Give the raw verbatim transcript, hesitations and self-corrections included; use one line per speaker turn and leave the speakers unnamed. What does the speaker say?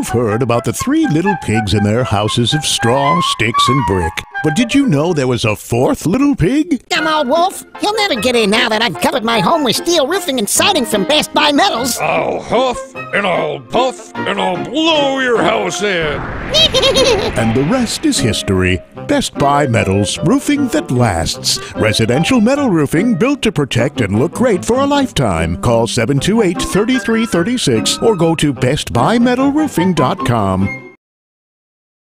You've heard about the three little pigs in their houses of straw, sticks, and brick. But did you know there was a fourth little pig?
Dumb old wolf. He'll never get in now that I've covered my home with steel roofing and siding from Best Buy Metals.
I'll huff, and I'll puff, and I'll blow your house in.
And the rest is history. Best Buy Metals, roofing that lasts. Residential metal roofing built to protect and look great for a lifetime. Call seven two eight, three three three six or go to best buy metal roofing dot com.